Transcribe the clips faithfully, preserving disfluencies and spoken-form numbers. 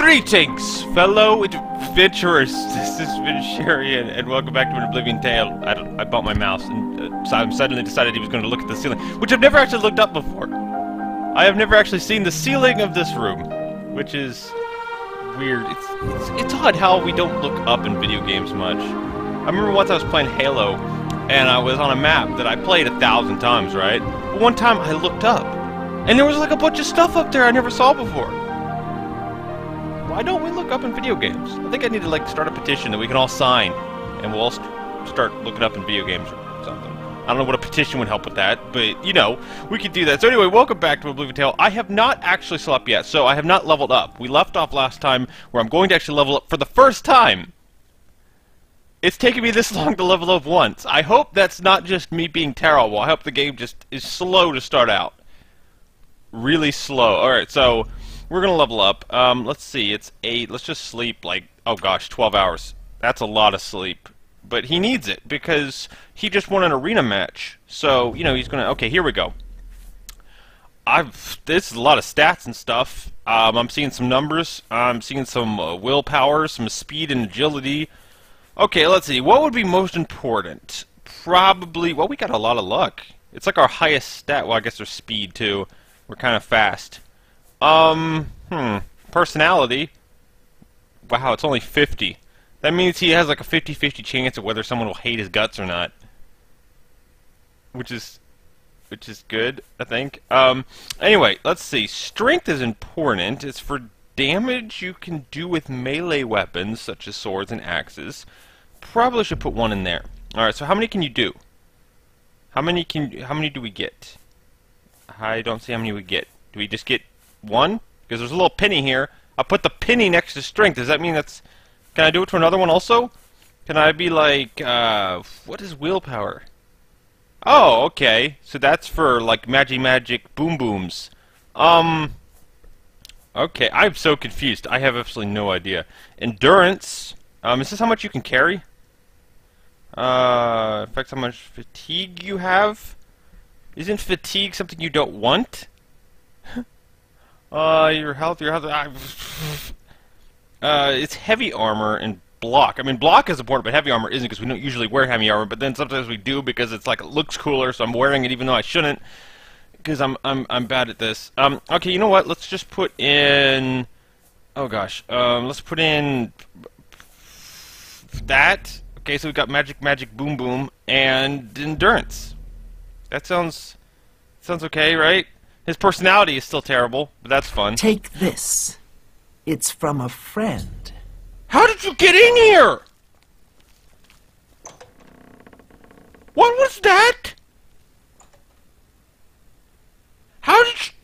Greetings, fellow adventurers. This is Vincharian, and welcome back to an Oblivion Tale. I, don't, I bought my mouse, and uh, Simon suddenly decided he was going to look at the ceiling, which I've never actually looked up before. I have never actually seen the ceiling of this room, which is weird. It's, it's, it's odd how we don't look up in video games much. I remember once I was playing Halo, and I was on a map that I played a thousand times, right? But one time I looked up, and there was like a bunch of stuff up there I never saw before. Why don't we look up in video games? I think I need to like start a petition that we can all sign, and we'll all st start looking up in video games or something. I don't know what a petition would help with that, but you know, we could do that. So anyway, welcome back to Oblivion Tale. I have not actually slept yet, so I have not leveled up. We left off last time where I'm going to actually level up for the first time. It's taken me this long to level up once. I hope that's not just me being terrible. I hope the game just is slow to start out. Really slow. Alright, so we're gonna level up. Um, let's see, it's eight. Let's just sleep like, oh gosh, twelve hours. That's a lot of sleep. But he needs it because he just won an arena match. So, you know, he's gonna, okay, here we go. I've, this is a lot of stats and stuff. Um, I'm seeing some numbers. I'm seeing some uh, willpower, some speed and agility. Okay, let's see. What would be most important? Probably, well, we got a lot of luck. It's like our highest stat. Well, I guess there's speed, too. We're kind of fast. Um, hmm. Personality. Wow, it's only fifty. That means he has like a fifty fifty chance of whether someone will hate his guts or not. Which is, which is good, I think. Um, anyway, let's see. Strength is important. It's for damage you can do with melee weapons, such as swords and axes. Probably should put one in there. Alright, so how many can you do? How many can, how many do we get? I don't see how many we get. Do we just get one? Because there's a little penny here. I'll put the penny next to strength. Does that mean that's... Can I do it to another one also? Can I be like, uh... what is willpower? Oh, okay. So that's for, like, magic magic boom booms. Um... Okay, I'm so confused. I have absolutely no idea. Endurance. Um, is this how much you can carry? Uh, affects how much fatigue you have? Isn't fatigue something you don't want? uh, your health, your health... uh, it's heavy armor and block. I mean, block is important, but heavy armor isn't because we don't usually wear heavy armor, but then sometimes we do because it's like, it looks cooler, so I'm wearing it even though I shouldn't. Because I'm I'm I'm bad at this. Um. Okay. You know what? Let's just put in. Oh gosh. Um. Let's put in that. Okay. So we got magic, magic, boom, boom, and endurance. That sounds sounds okay, right? His personality is still terrible, but that's fun. Take this. It's from a friend. How did you get in here? What was that? How did you...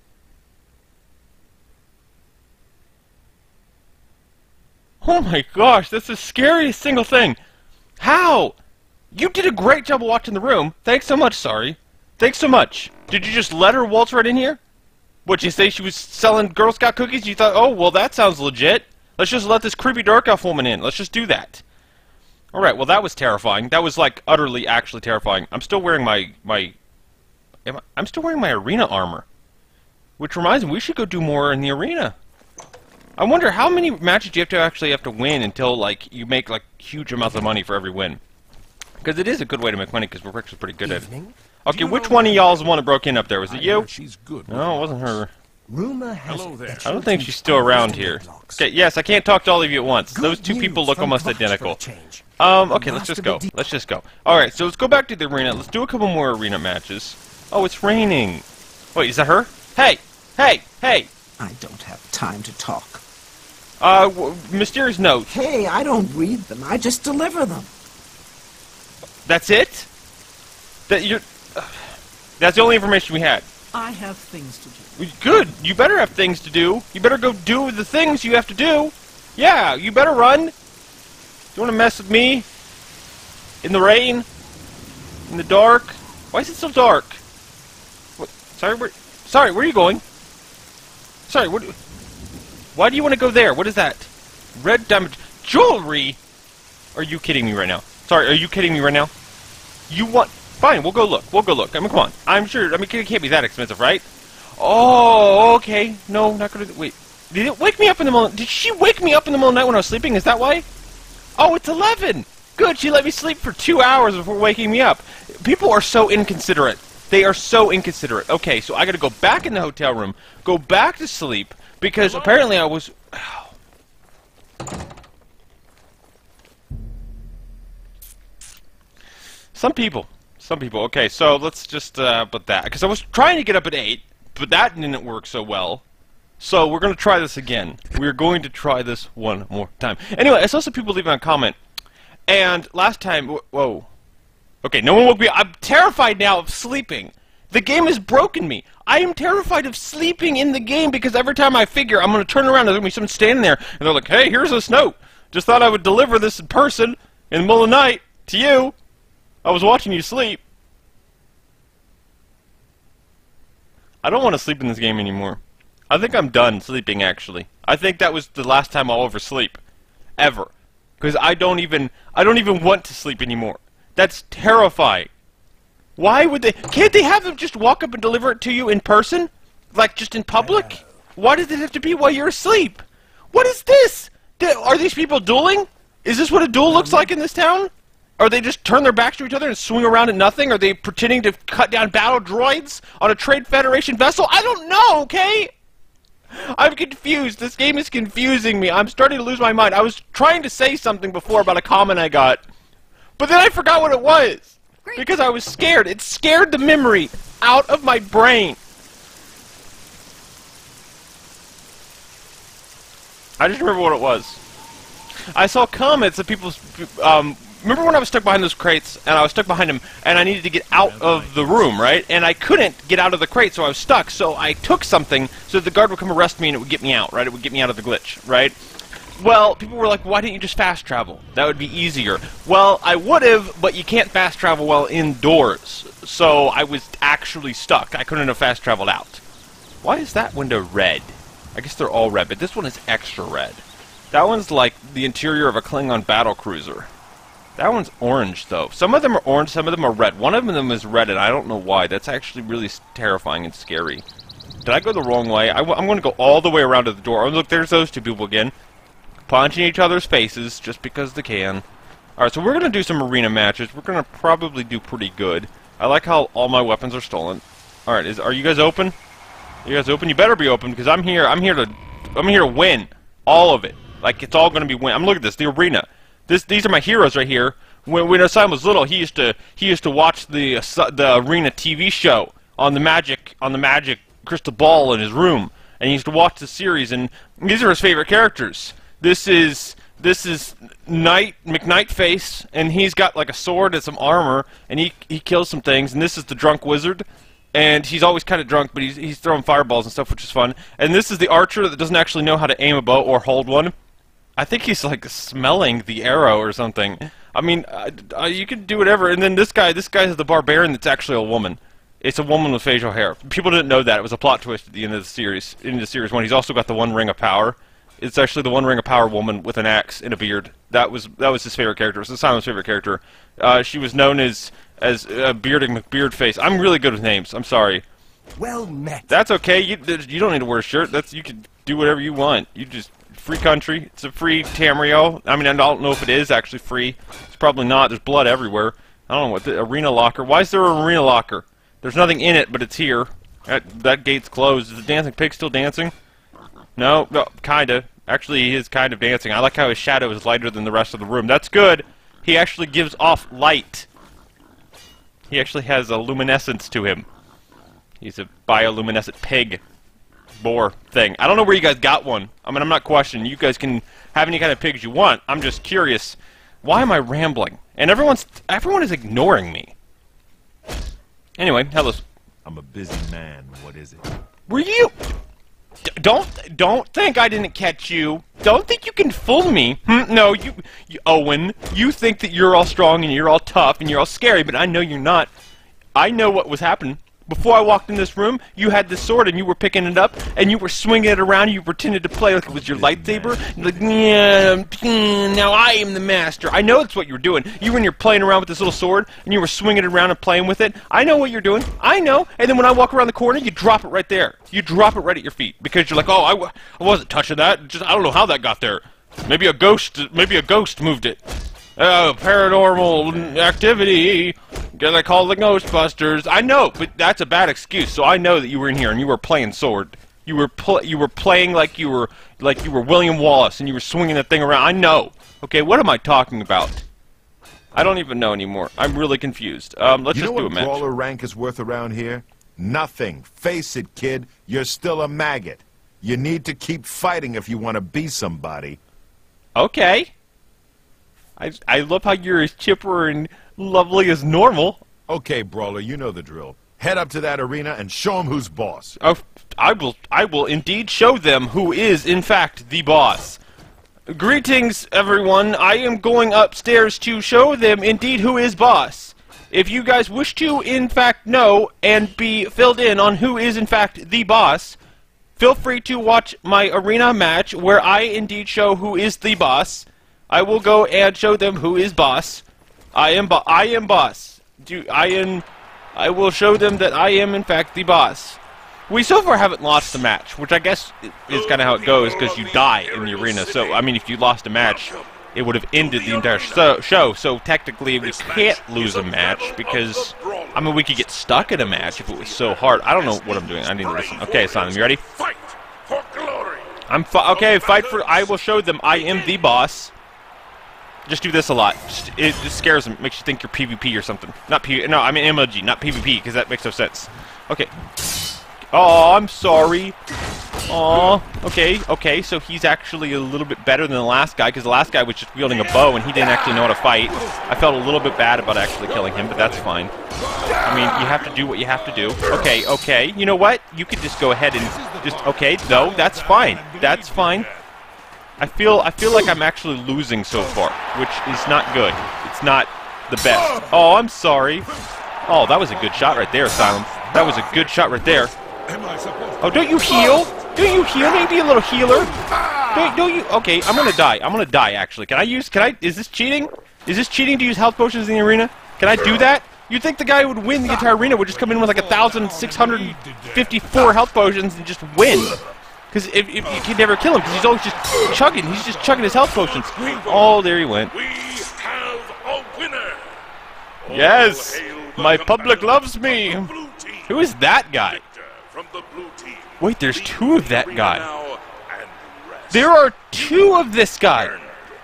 Oh my gosh, that's the scariest single thing. How? You did a great job of watching the room. Thanks so much, sorry. Thanks so much. Did you just let her waltz right in here? What'd you say she was selling Girl Scout cookies? You thought, oh, well, that sounds legit. Let's just let this creepy dark elf woman in. Let's just do that. Alright, well, that was terrifying. That was, like, utterly, actually terrifying. I'm still wearing my... my Am I, I'm still wearing my arena armor. Which reminds me, we should go do more in the arena. I wonder how many matches you have to actually have to win until, like, you make, like, huge amounts of money for every win. Because it is a good way to make money, because we're actually pretty good Evening. at it. Okay, which one of y'all's the one that broke in up there? Was it you? She's good. No, it wasn't her. Rumor has Hello there. I don't think she's still around here. Okay, yes, I can't talk to all of you at once. Those two people look almost identical. Um, okay, let's just go. Let's just go. Alright, so let's go back to the arena. Let's do a couple more arena matches. Oh, it's raining. Wait, is that her? Hey! Hey! Hey! I don't have time to talk. Uh, w mysterious note. Hey, I don't read them. I just deliver them. That's it? That you're... Uh, that's the only information we had. I have things to do. Good. You better have things to do. You better go do the things you have to do. Yeah, you better run. You want to mess with me? In the rain? In the dark? Why is it so dark? What? Sorry, where... Sorry, where are you going? Sorry, what... Why do you want to go there? What is that? Red diamond... Jewelry? Are you kidding me right now? Sorry, are you kidding me right now? You want... Fine, we'll go look. We'll go look. I mean, come on. I'm sure... I mean, it can't be that expensive, right? Oh, okay. No, not gonna... Wait. Did it wake me up in the middle? Did she wake me up in the middle of the night when I was sleeping? Is that why? Oh, it's eleven! Good, she let me sleep for two hours before waking me up. People are so inconsiderate. They are so inconsiderate. Okay, so I gotta go back in the hotel room, go back to sleep, because apparently I was... Some people. Some people. Okay, so let's just uh, put that. Because I was trying to get up at eight, but that didn't work so well. So we're going to try this again. We're going to try this one more time. Anyway, I saw some people leaving a comment. And last time... Whoa. Okay, no one woke me up. I'm terrified now of sleeping. The game has broken me. I am terrified of sleeping in the game because every time I figure I'm going to turn around, there's going to be someone standing there, and they're like, hey, here's this note. Just thought I would deliver this in person in the middle of the night to you. I was watching you sleep. I don't want to sleep in this game anymore. I think I'm done sleeping, actually. I think that was the last time I'll ever sleep. Ever. Because I don't even, I don't even want to sleep anymore. That's terrifying. Why would they... Can't they have them just walk up and deliver it to you in person? Like, just in public? Why does it have to be while you're asleep? What is this? Are these people dueling? Is this what a duel looks like in this town? Or they just turn their backs to each other and swing around at nothing? Are they pretending to cut down battle droids on a Trade Federation vessel? I don't know, okay? I'm confused. This game is confusing me. I'm starting to lose my mind. I was trying to say something before about a comment I got, but then I forgot what it was. Because I was scared. It scared the memory out of my brain. I just remember what it was. I saw comments that people... Um, remember when I was stuck behind those crates, and I was stuck behind them, and I needed to get out of the room, right? And I couldn't get out of the crate, so I was stuck. So I took something so that the guard would come arrest me, and it would get me out, right? It would get me out of the glitch, right? Well, people were like, why didn't you just fast travel? That would be easier. Well, I would have, but you can't fast travel while indoors. So I was actually stuck. I couldn't have fast traveled out. Why is that window red? I guess they're all red, but this one is extra red. That one's like the interior of a Klingon battle cruiser. That one's orange, though. Some of them are orange, some of them are red. One of them is red, and I don't know why. That's actually really terrifying and scary. Did I go the wrong way? I w I'm going to go all the way around to the door. Oh, look, there's those two people again. Punching each other's faces just because they can. Alright, so we're going to do some arena matches. We're going to probably do pretty good. I like how all my weapons are stolen. Alright, is are you guys open? You guys open? You better be open, because I'm here. I'm here to I'm here to win. All of it. Like, it's all going to be win. I'm looking at this, the arena. This these are my heroes right here. When when Osama was little, he used to he used to watch the uh, the arena T V show on the magic on the magic crystal ball in his room. And he used to watch the series, and these are his favorite characters. This is this is Knight McKnightface, and he's got like a sword and some armor, and he he kills some things. And this is the drunk wizard, and he's always kind of drunk, but he's he's throwing fireballs and stuff, which is fun. And this is the archer that doesn't actually know how to aim a bow or hold one. I think he's like smelling the arrow or something. I mean, uh, uh, you could do whatever. And then this guy, this guy is the barbarian that's actually a woman. It's a woman with facial hair. People didn't know that. It was a plot twist at the end of the series. In the series one, he's also got the One Ring of Power. It's actually the One Ring of Power woman with an axe and a beard. That was that was his favorite character. It was Simon's favorite character. Uh, she was known as as uh, Bearding McBeardface. I'm really good with names. I'm sorry. Well met. That's okay. You you don't need to wear a shirt. That's you can do whatever you want. You just free country. It's a free Tamriel. I mean, I don't know if it is actually free. It's probably not. There's blood everywhere. I don't know what the arena locker. Why is there an arena locker? There's nothing in it, but it's here. That that gate's closed. Is the dancing pig still dancing? No, no, kinda. Actually, he is kind of dancing. I like how his shadow is lighter than the rest of the room. That's good. He actually gives off light. He actually has a luminescence to him. He's a bioluminescent pig. Boar thing. I don't know where you guys got one. I mean, I'm not questioning. You guys can have any kind of pigs you want. I'm just curious. Why am I rambling? And everyone's everyone is ignoring me. Anyway, hello. I'm a busy man. What is it? Were you... D don't don't think I didn't catch you. Don't think you can fool me. Hmm? No, you, you, Owen. You think that you're all strong and you're all tough and you're all scary, but I know you're not. I know what was happening Before I walked in this room, you had this sword and you were picking it up and you were swinging it around. You pretended to play like it was your lightsaber. You're like, yeah, hmm, now I am the master. I know that's what you were doing. You were in here playing around with this little sword and you were swinging it around and playing with it. I know what you're doing. I know. And then when I walk around the corner, you drop it right there. You drop it right at your feet because you're like, oh, I, w I wasn't touching that. Just I don't know how that got there. Maybe a ghost. Maybe a ghost moved it. Oh, paranormal activity. Gotta call the Ghostbusters. I know, but that's a bad excuse. So I know that you were in here and you were playing sword. You were pl you were playing like you were like you were William Wallace and you were swinging that thing around. I know. Okay, what am I talking about? I don't even know anymore. I'm really confused. Um, let's you just know do a what match. brawler rank is worth around here? Nothing. Face it, kid. You're still a maggot. You need to keep fighting if you want to be somebody. Okay. I, I love how you're as chipper and lovely as normal. Okay, brawler, you know the drill. Head up to that arena and show them who's boss. Oh, I will I will indeed show them who is, in fact, the boss. Greetings, everyone. I am going upstairs to show them, indeed, who is boss. If you guys wish to, in fact, know and be filled in on who is, in fact, the boss, feel free to watch my arena match where I, indeed, show who is the boss. I will go and show them who is boss. I am bo I am boss. Do I am I will show them that I am in fact the boss. We so far haven't lost a match, which I guess is kind of how it goes because you die in the arena. So I mean, if you lost a match, it would have ended the entire so show. So technically, we can't lose a match because I mean we could get stuck in a match if it was so hard. I don't know what I'm doing. I need to listen. Okay, Simon, you ready? Fight for glory. I'm fi okay. Fight for. I will show them I am the boss. Just do this a lot. Just, it just scares them. Makes you think you're PvP or something. Not P. No, I mean M L G, not PvP, because that makes no sense. Okay. Oh, I'm sorry. Oh, okay, okay. So he's actually a little bit better than the last guy, because the last guy was just wielding a bow and he didn't actually know how to fight. I felt a little bit bad about actually killing him, but that's fine. I mean, you have to do what you have to do. Okay, okay. You know what? You could just go ahead and just. Okay, no, that's fine. That's fine. I feel I feel like I'm actually losing so far, which is not good. It's not the best. Oh, I'm sorry. Oh, that was a good shot right there, Asylum. That was a good shot right there. Oh, don't you heal? Don't you heal? Maybe a little healer. Don't, don't you? Okay, I'm gonna die. I'm gonna die. Actually, can I use? Can I? Is this cheating? Is this cheating to use health potions in the arena? Can I do that? You'd think the guy who would win the entire arena would just come in with like a thousand six hundred fifty-four health potions and just win. Because if, if you can never kill him, because he's always just chugging. He's just chugging his health potions. Oh, there he went. We have a winner. Yes, my public loves me. Who is that guy? From the blue team. Wait, there's two of that guy. Now and rest. There are two of this guy.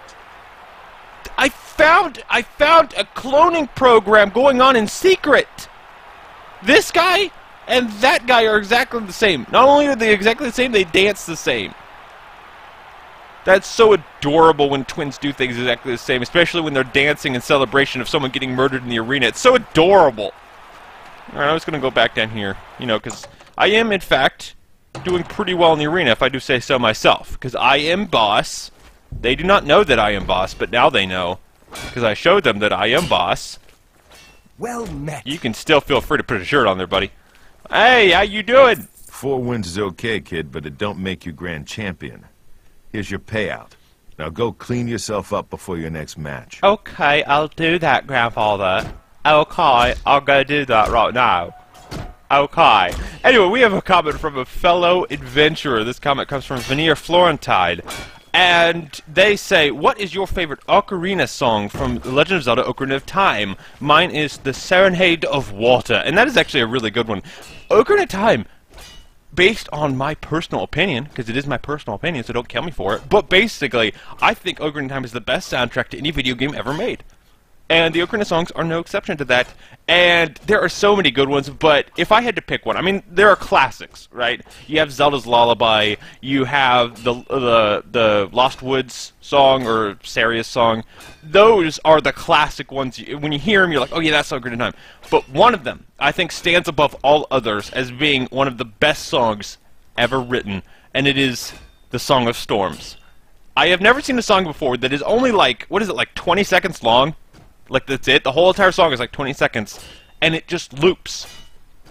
I found I found a cloning program going on in secret. This guy and that guy are exactly the same. Not only are they exactly the same, they dance the same. That's so adorable when twins do things exactly the same, especially when they're dancing in celebration of someone getting murdered in the arena. It's so adorable. Alright, I was going to go back down here, you know, because I am, in fact, doing pretty well in the arena, if I do say so myself. Because I am boss. They do not know that I am boss, but now they know. Because I showed them that I am boss. Well met. You can still feel free to put a shirt on there, buddy. Hey, how you doing? Four wins is okay, kid, but it don't make you grand champion. Here's your payout. Now go clean yourself up before your next match. Okay, I'll do that, Grandfather. Okay, I'll go do that right now. Okay. Anyway, we have a comment from a fellow adventurer. This comment comes from Veneer Florentine. And they say, what is your favorite Ocarina song from The Legend of Zelda Ocarina of Time? Mine is The Serenade of Water. And that is actually a really good one. Ocarina of Time, based on my personal opinion, because it is my personal opinion, so don't kill me for it, but basically, I think Ocarina of Time is the best soundtrack to any video game ever made. And the Ocarina songs are no exception to that. And there are so many good ones, but if I had to pick one, I mean, there are classics, right? You have Zelda's Lullaby, you have the the the Lost Woods song or Saria's song. Those are the classic ones. When you hear them, you're like, oh yeah, that's Ocarina of Time. But one of them, I think, stands above all others as being one of the best songs ever written, and it is the Song of Storms. I have never seen a song before that is only like, what is it, like twenty seconds long? Like, that's it. The whole entire song is like twenty seconds. And it just loops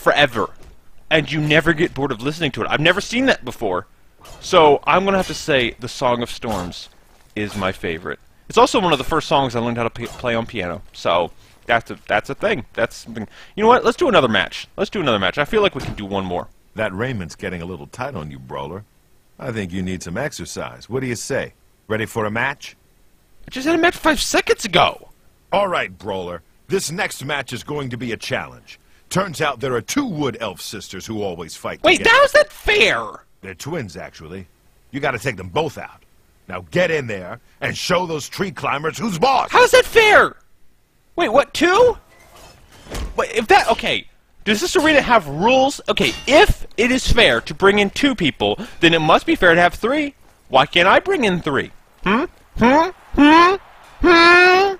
forever, and you never get bored of listening to it. I've never seen that before. So I'm going to have to say the Song of Storms is my favorite. It's also one of the first songs I learned how to p play on piano. So that's a, that's a thing. That's something. You know what? Let's do another match. Let's do another match. I feel like we can do one more. That raiment's getting a little tight on you, Brawler. I think you need some exercise. What do you say? Ready for a match? I just had a match five seconds ago. All right, Brawler. This next match is going to be a challenge. Turns out there are two wood elf sisters who always fight Wait, together. how's that fair? They're twins, actually. You gotta take them both out. Now get in there and show those tree climbers who's boss! How's that fair? Wait, what, two? Wait, if that, okay. Does this arena have rules? Okay, if it is fair to bring in two people, then it must be fair to have three. Why can't I bring in three? Hmm? Hmm? Hmm? Hmm?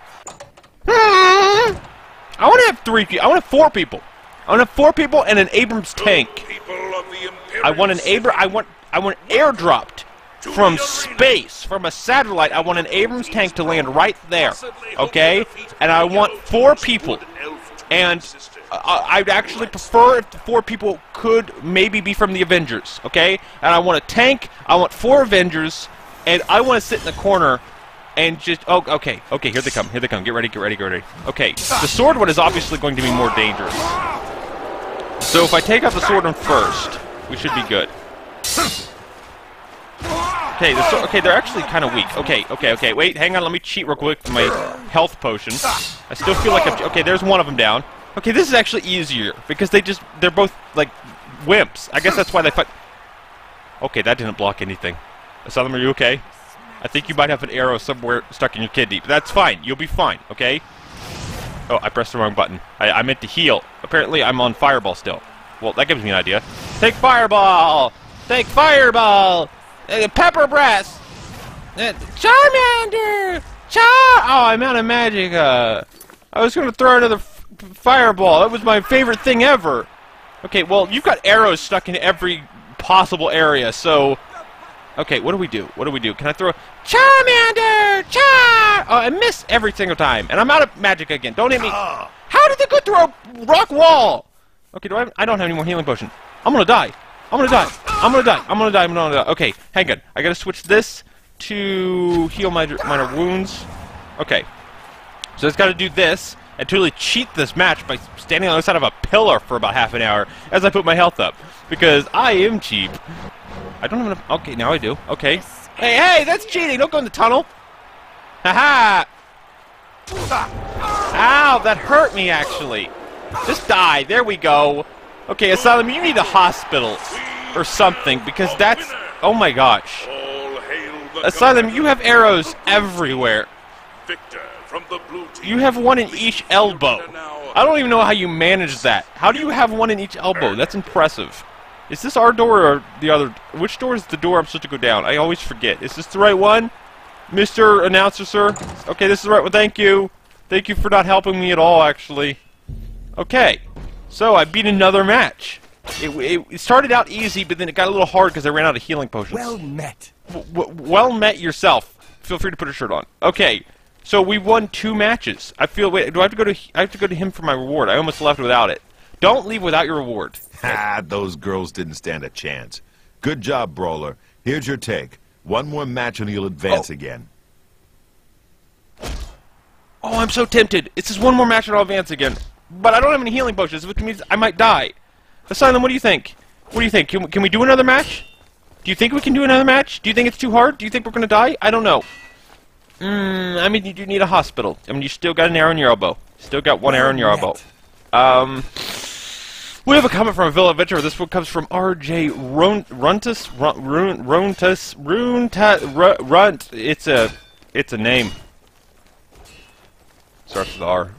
Hmm? I want to have three people. I want to have four people. I want to have four people and an Abrams tank. I want an Abra. I want. I want airdropped from space, from a satellite. I want an Abrams tank to land right there. Okay? And I want four people. And uh, I'd actually prefer if the four people could maybe be from the Avengers. Okay? And I want a tank. I want four Avengers, and I want to sit in the corner. And just, oh, okay, okay, here they come, here they come, get ready, get ready, get ready. Okay, the sword one is obviously going to be more dangerous. So if I take out the sword one first, we should be good. Okay, the sword, okay, they're actually kind of weak. Okay, okay, okay, wait, hang on, let me cheat real quick with my health potion. I still feel like I'm, okay, there's one of them down. Okay, this is actually easier, because they just, they're both, like, wimps. I guess that's why they fight. Okay, that didn't block anything. Asylum, are you okay? I think you might have an arrow somewhere stuck in your kidney, but that's fine. You'll be fine, okay? Oh, I pressed the wrong button. I, I meant to heal. Apparently, I'm on Fireball still. Well, that gives me an idea. Take Fireball! Take Fireball! Uh, Pepper Breath! Uh, Charmander! Char... Oh, I'm out of magic. Uh, I was going to throw another f Fireball. That was my favorite thing ever. Okay, well, you've got arrows stuck in every possible area, so... Okay, what do we do? What do we do? Can I throw a Charmander? Char! Oh, I miss every single time, and I'm out of magic again. Don't hit me. How did they go through a rock wall? Okay, do I? Have, I don't have any more healing potion. I'm gonna die. I'm gonna die. I'm gonna die. I'm gonna die. I'm gonna die. Okay, hang on. I gotta switch this to heal my minor wounds. Okay, so it's gotta do this and totally cheat this match by standing on the other side of a pillar for about half an hour as I put my health up because I am cheap. I don't have enough. Okay, now I do. Okay. Hey, hey, that's cheating. Don't go in the tunnel. Haha. Ow, that hurt me, actually. Just die. There we go. Okay, Asylum, you need a hospital or something because that's... Oh, my gosh. Asylum, you have arrows everywhere. You have one in each elbow. I don't even know how you manage that. How do you have one in each elbow? That's impressive. Is this our door or the other? Which door is the door I'm supposed to go down? I always forget. Is this the right one? Mister Announcer, sir? Okay, this is the right one. Thank you. Thank you for not helping me at all, actually. Okay. So, I beat another match. It, it, it started out easy, but then it got a little hard because I ran out of healing potions. Well met. W w well met yourself. Feel free to put a shirt on. Okay. So, we won two matches. I feel... Wait, do I have to go to... I have to go to him for my reward. I almost left without it. Don't leave without your reward. Ha, those girls didn't stand a chance. Good job, Brawler. Here's your take. One more match and you'll advance oh. again. Oh, I'm so tempted. It's just one more match and I'll advance again. But I don't have any healing potions, which means I might die. Asylum, what do you think? What do you think? Can, can we do another match? Do you think we can do another match? Do you think it's too hard? Do you think we're going to die? I don't know. Mm, I mean, you do need a hospital. I mean, you still got an arrow in your elbow. Still got one arrow in your elbow. Um... We have a comment from a Villa Adventure. This one comes from R J Runtus, Runtus, Runtus, Runtus, Runt. It's a, it's a name. Starts with R.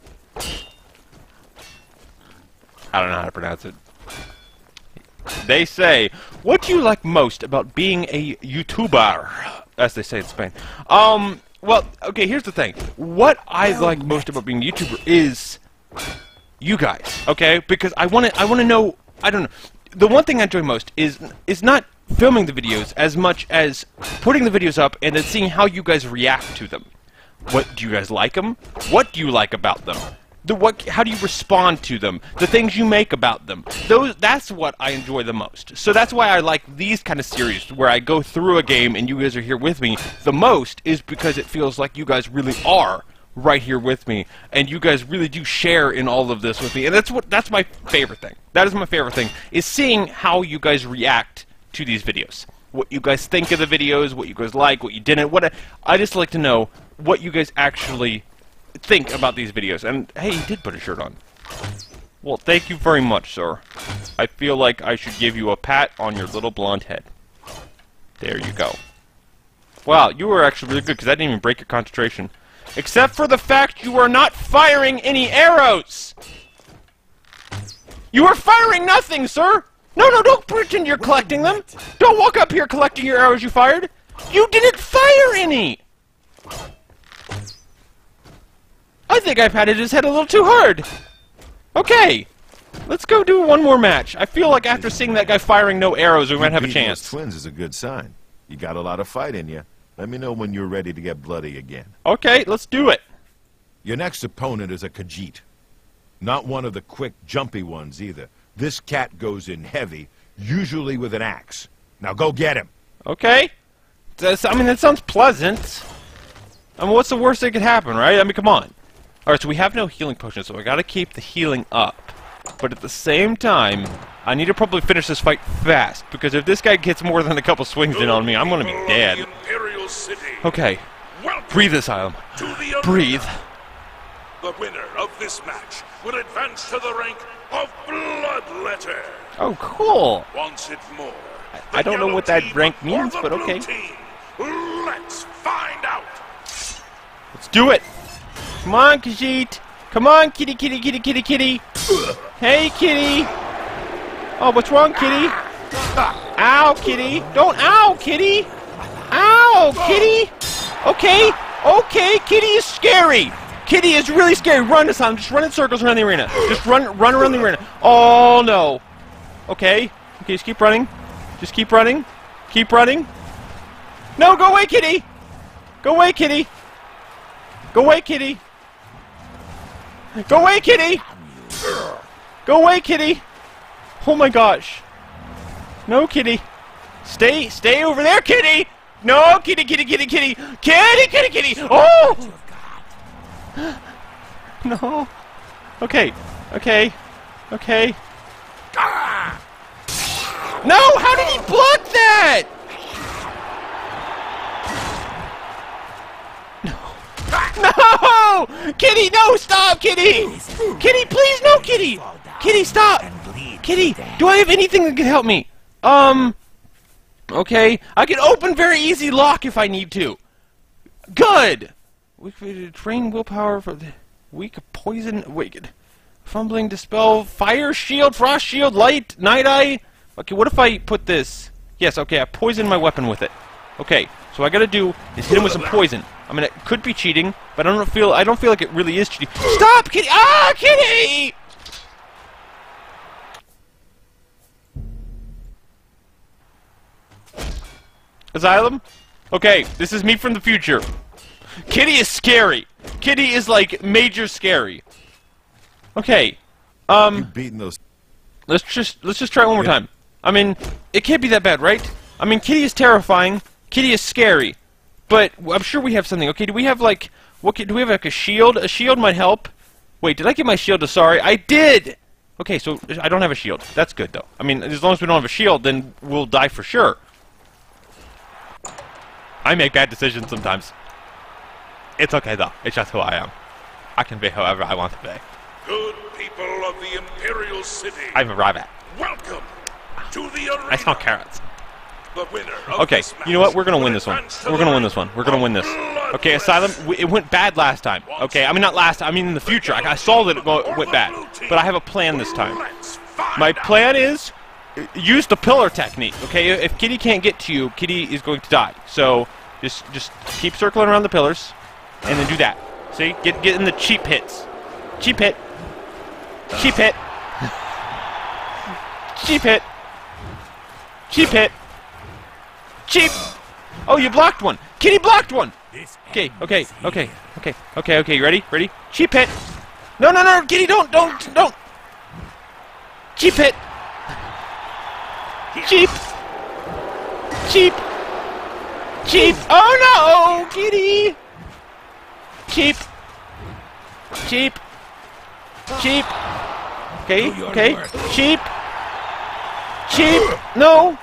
I don't know how to pronounce it. They say, "What do you like most about being a YouTuber?" As they say in Spain. Um. Well, okay. Here's the thing. What I like most about being a YouTuber is you guys, okay? Because I want to, I want to know. I don't know. The one thing I enjoy most is is not filming the videos as much as putting the videos up and then seeing how you guys react to them. What do you guys like them? What do you like about them? The what? How do you respond to them? The things you make about them. Those. That's what I enjoy the most. So that's why I like these kind of series where I go through a game and you guys are here with me. The most is because it feels like you guys really are right here with me, and you guys really do share in all of this with me. And that's what. That's my favorite thing. That is my favorite thing. Is seeing how you guys react to these videos. What you guys think of the videos. What you guys like. What you didn't. What I, I just like to know what you guys actually think about these videos. And hey, he did put a shirt on. Well, thank you very much, sir. I feel like I should give you a pat on your little blonde head. There you go. Wow, you were actually really good because I didn't even break your concentration. Except for the fact you are not firing any arrows! You are firing nothing, sir! No, no, don't pretend you're collecting them! Don't walk up here collecting your arrows you fired! You didn't fire any! I think I patted his head a little too hard. Okay, let's go do one more match. I feel like after seeing that guy firing no arrows, we might have a Beating chance. those twins is a good sign. You got a lot of fight in you. Let me know when you're ready to get bloody again. Okay, let's do it. Your next opponent is a Khajiit. Not one of the quick, jumpy ones either. This cat goes in heavy, usually with an axe. Now go get him. Okay. That's, I mean, that sounds pleasant. I mean, what's the worst that could happen, right? I mean, come on. Alright, so we have no healing potions, so I gotta keep the healing up. But at the same time, I need to probably finish this fight fast, because if this guy gets more than a couple swings in on me, I'm gonna be dead. Okay. Breathe, Asylum. Breathe. The winner of this match will advance to the rank of Bloodletter. Oh, cool. Once it more. I don't know what that rank means, but okay. Let's find out. Let's do it. Come on, Khajiit. Come on, kitty, kitty, kitty, kitty, kitty. Hey, kitty. Oh, what's wrong, kitty? Ow, kitty. Don't ow, kitty. Ow, kitty. Okay, okay, kitty is scary. Kitty is really scary. Run this time. Just run in circles around the arena. Just run, run around the arena. Oh, no. Okay. Okay, just keep running. Just keep running. Keep running. No, go away, kitty. Go away, kitty. Go away, kitty. Go away, kitty. Go away, kitty. Oh, my gosh. No, kitty. Stay, stay over there, kitty. No, kitty, kitty, kitty, kitty. Kitty, kitty, kitty. Oh. No. Okay. Okay. Okay. No! How did he block that? No! No! Kitty, no! Stop, Kitty! Kitty, please, no, Kitty! Kitty, stop! Kitty, do I have anything that can help me? Um. Okay. I can open very easy lock if I need to. Good! We could train willpower for the weak poison. Wicked. Fumbling, dispel, fire shield, frost shield, light, night eye. Okay, what if I put this? Yes, okay, I poisoned my weapon with it. Okay, so what I gotta do is hit him with some poison. I mean, it could be cheating, but I don't feel. I don't feel like it really is cheating. Stop, Kitty! Ah, Kitty! Asylum? Okay, this is me from the future. Kitty is scary. Kitty is like major scary. Okay, um, You've beaten those. let's just let's just try it one more time. I mean, it can't be that bad, right? I mean, Kitty is terrifying. Kitty is scary, but I'm sure we have something. Okay, do we have like what? Can, do we have like a shield? A shield might help. Wait, did I get my shield to Sorry? I did. Okay, so I don't have a shield. That's good though. I mean, as long as we don't have a shield, then we'll die for sure. I make bad decisions sometimes. It's okay though. It's just who I am. I can be whoever I want to be. Good people of the Imperial City. I'm a rabbit. Welcome to the arena. I smell carrots. The winner of Okay, this match you know what? We're gonna will win this one. advance to We're the gonna win rank this one. We're gonna win this. of Okay, Asylum. W it went bad last time. Okay, I mean not last time. I mean in the future. I, I saw that it go went bad, but I have a plan this time. Let's find My out. plan is uh, use the pillar technique. Okay, if Kitty can't get to you, Kitty is going to die. So just just keep circling around the pillars, and then do that. See, get get in the cheap hits. Cheap hit. Cheap hit. Cheap hit. Cheap hit. Cheap. Oh, you blocked one. Kitty blocked one. Okay, okay, okay, okay, okay, okay. You ready? Ready? Cheap hit. No, no, no, Kitty, don't, don't, don't. Cheap hit. Cheap. Cheap. Cheap. Oh no, Kitty. Cheap. Cheap. Cheap. Okay, okay. Cheap. Cheap. No.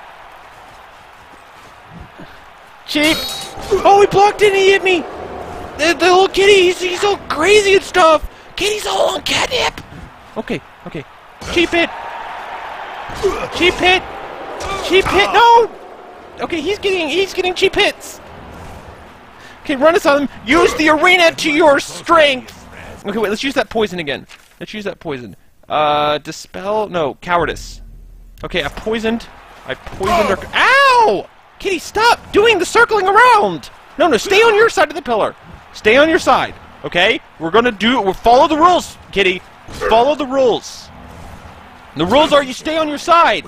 Cheap. Oh, he blocked it and he hit me. The, the little kitty, he's, he's all crazy and stuff. Kitty's all on catnip. Okay, okay. Cheap hit. Cheap hit. Cheap hit. No. Okay, he's getting he's getting cheap hits. Okay, run us on him. Use the arena to your strength. Okay, wait. Let's use that poison again. Let's use that poison. Uh, dispel. No, cowardice. Okay, I poisoned. I poisoned her. Ow! Kitty, stop doing the circling around. No, no, stay on your side of the pillar. Stay on your side. Okay? We're gonna do. We'll follow the rules, Kitty. Follow the rules. The rules are you stay on your side.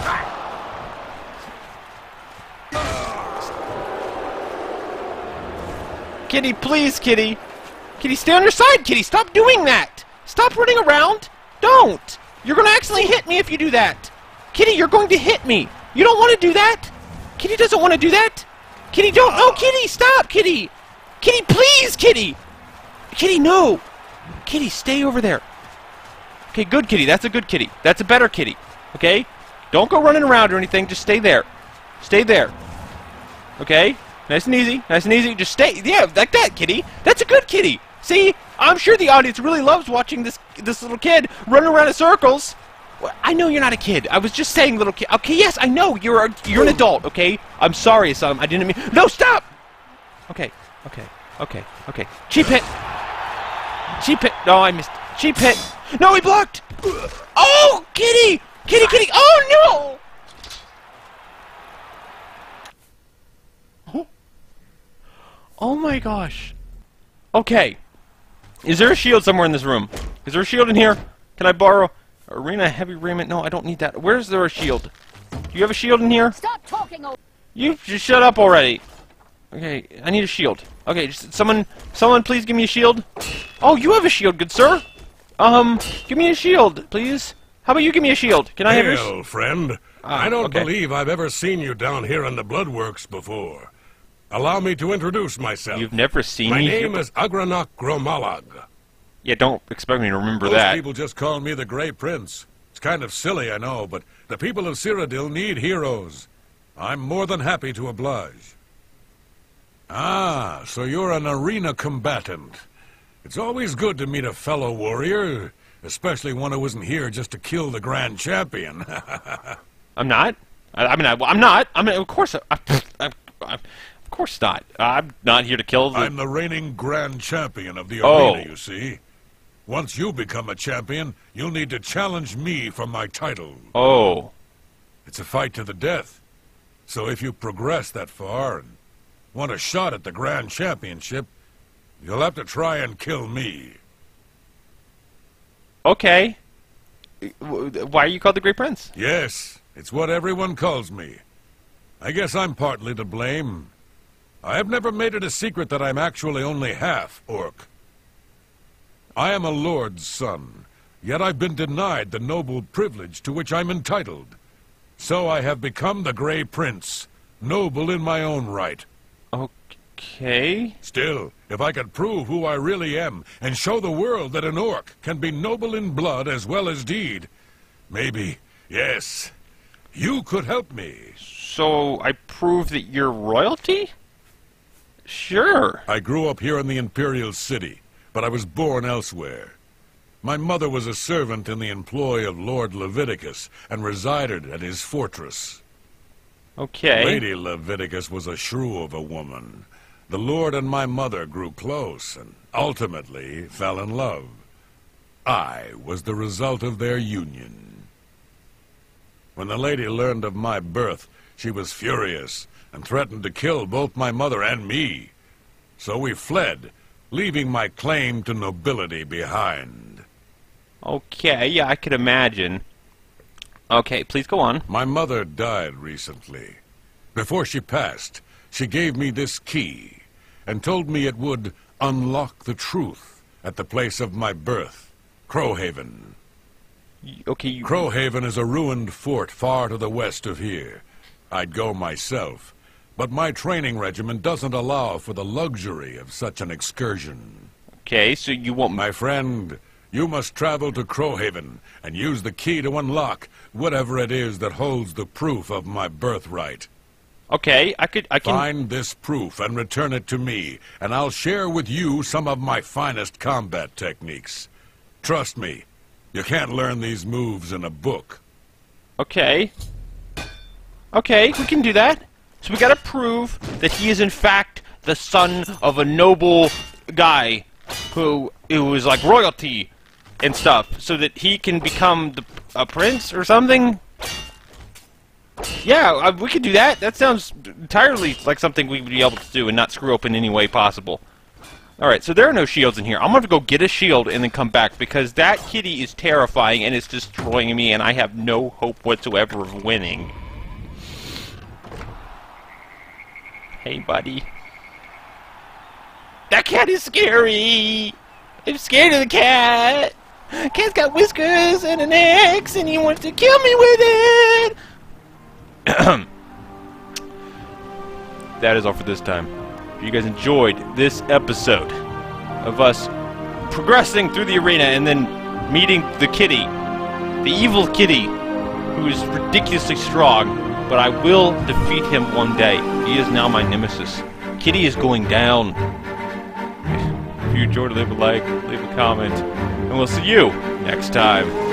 Kitty, please, Kitty. Kitty, stay on your side, Kitty. Stop doing that. Stop running around. Don't. You're going to accidentally hit me if you do that. Kitty, you're going to hit me. You don't want to do that. Kitty doesn't want to do that. Kitty, don't. No, Kitty, stop, Kitty. Kitty, please, Kitty. Kitty, no. Kitty, stay over there. Okay, good kitty. That's a good kitty. That's a better kitty. Okay? Don't go running around or anything. Just stay there. Stay there. Okay? Nice and easy. Nice and easy. Just stay. Yeah, like that, kitty. That's a good kitty. See? I'm sure the audience really loves watching this this little kid running around in circles. Well, I know you're not a kid. I was just saying little kid. Okay, yes, I know. You're a, you're an adult, okay? I'm sorry, son. I didn't mean... No, stop! Okay. Okay. Okay. Okay. Cheap hit. Cheap hit. No, I missed. Cheap hit. No, he blocked! Oh, kitty! Kitty, kitty! Oh, no! Oh my gosh. Okay. Is there a shield somewhere in this room? Is there a shield in here? Can I borrow arena heavy raiment? No, I don't need that. Where's there a shield? Do you have a shield in here? Stop talking. You just shut up already. Okay, I need a shield. Okay, just someone someone please give me a shield. Oh, you have a shield, good sir. Um, give me a shield, please. How about you give me a shield? Can I have your Hail, friend. Ah, I don't okay. believe I've ever seen you down here in the Bloodworks before. Allow me to introduce myself. You've never seen My me name here? is Agranok Gromalag. Yeah, don't expect me to remember Most that. people just call me the Grey Prince. It's kind of silly, I know, but the people of Cyrodiil need heroes. I'm more than happy to oblige. Ah, so you're an arena combatant. It's always good to meet a fellow warrior, especially one who isn't here just to kill the Grand Champion. I'm not. I, I mean, I, I'm not. I mean, of course. I, I, I, I, of course not. I'm not here to kill the... I'm the reigning Grand Champion of the Oh. arena, you see. Once you become a champion, you'll need to challenge me for my title. Oh. It's a fight to the death. So if you progress that far and want a shot at the Grand Championship, you'll have to try and kill me. Okay. Why are you called the Great Prince? Yes, it's what everyone calls me. I guess I'm partly to blame. I have never made it a secret that I'm actually only half orc. I am a lord's son, yet I've been denied the noble privilege to which I'm entitled. So I have become the Grey Prince, noble in my own right. Okay. Still, if I could prove who I really am and show the world that an orc can be noble in blood as well as deed, maybe, yes, you could help me. So I prove that you're royalty? Sure. I grew up here in the Imperial City, but I was born elsewhere. My mother was a servant in the employ of Lord Leviticus and resided at his fortress. Okay. Lady Leviticus was a shrew of a woman. The Lord and my mother grew close and ultimately fell in love. I was the result of their union. When the lady learned of my birth, she was furious and threatened to kill both my mother and me. So we fled, leaving my claim to nobility behind. Okay, yeah, I could imagine. Okay, please go on. My mother died recently. Before she passed, she gave me this key and told me it would unlock the truth at the place of my birth. Crowhaven. Y- Okay, you... Crowhaven is a ruined fort far to the west of here. I'd go myself, but my training regimen doesn't allow for the luxury of such an excursion. Okay, so you want my... My friend, you must travel to Crowhaven and use the key to unlock whatever it is that holds the proof of my birthright. Okay, I could... I can... Find this proof and return it to me, and I'll share with you some of my finest combat techniques. Trust me, you can't learn these moves in a book. Okay. Okay, we can do that. So we gotta prove that he is in fact the son of a noble guy who, who is like royalty and stuff, so that he can become the, a prince or something? Yeah, uh, we could do that. That sounds entirely like something we would be able to do and not screw up in any way possible. Alright, so there are no shields in here. I'm gonna go get a shield and then come back, because that kitty is terrifying and it's destroying me, and I have no hope whatsoever of winning. Hey, buddy. That cat is scary! I'm scared of the cat! Cat's got whiskers and an axe, and he wants to kill me with it! That is all for this time. If you guys enjoyed this episode of us progressing through the arena and then meeting the kitty, the evil kitty, who is ridiculously strong, but I will defeat him one day. He is now my nemesis. Kitty is going down. If you enjoyed, leave a like, leave a comment, and we'll see you next time.